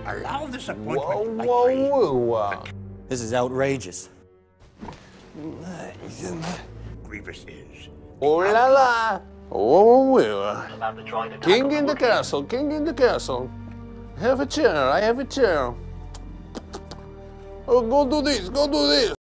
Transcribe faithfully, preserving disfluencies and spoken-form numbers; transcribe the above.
Allow this appointment Whoa, lightly. whoa, whoa. This is outrageous. Grievous is. Oh la la. Oh, well. About to join the King in the castle, king in the castle. Have a chair, I have a chair. Oh, go do this, go do this.